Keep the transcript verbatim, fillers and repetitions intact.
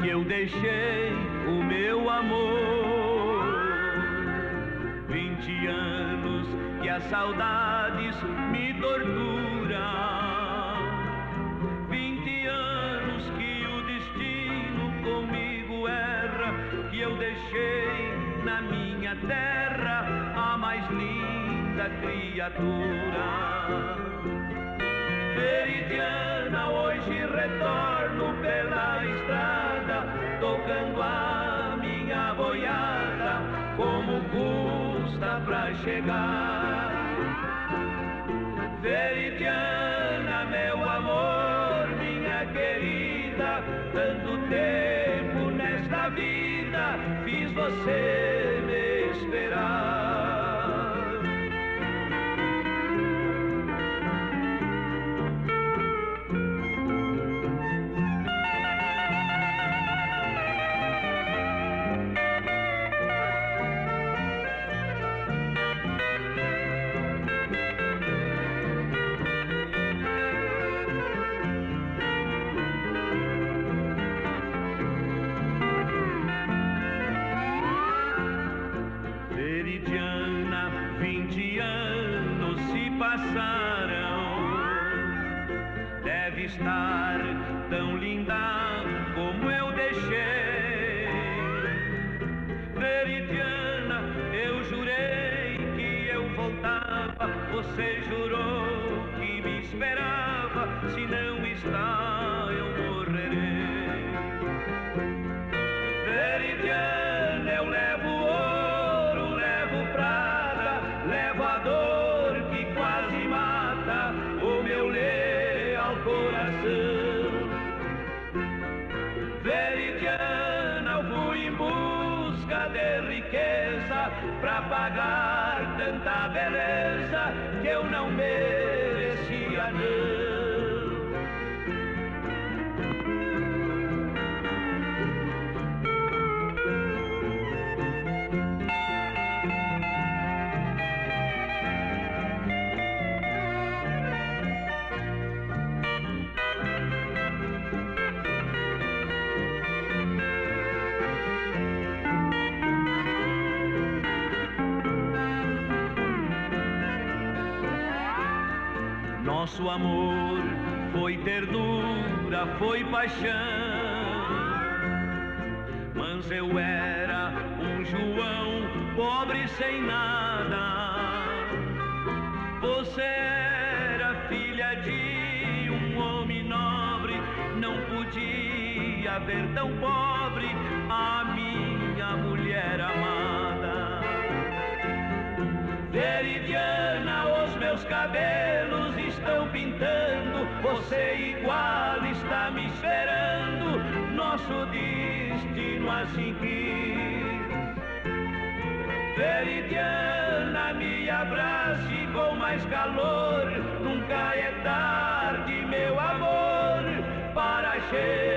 que eu deixei o meu amor. Vinte anos que as saudades me torturam, vinte anos que o destino comigo erra, que eu deixei na minha terra a mais linda criatura. Veridiana, hoje retorno pela estrada, tocando a minha boiada, como custa pra chegar. Veridiana, meu amor, minha querida, tanto tempo nesta vida fiz você me esperar. Veridiana, vinte anos se passaram, deve estar tão linda como eu deixei. Veridiana, eu jurei que eu voltava, você jurou que me esperava, se não está eu morrerei. Veridiana, eu levo ouro, levo prata, levo a dor que quase mata o meu leal coração. Veridiana, eu fui em busca de riqueza pra pagar tanta beleza que eu não merecia, não. Nosso amor foi ternura, foi paixão, mas eu era um João pobre sem nada. Você era filha de um homem nobre, não podia ver tão pobre a minha mulher amada. Veridiana, os meus cabelos estão pintando, você igual está me esperando, nosso destino assim quis. Veridiana, me abrace com mais calor, nunca é tarde, meu amor, para chegar.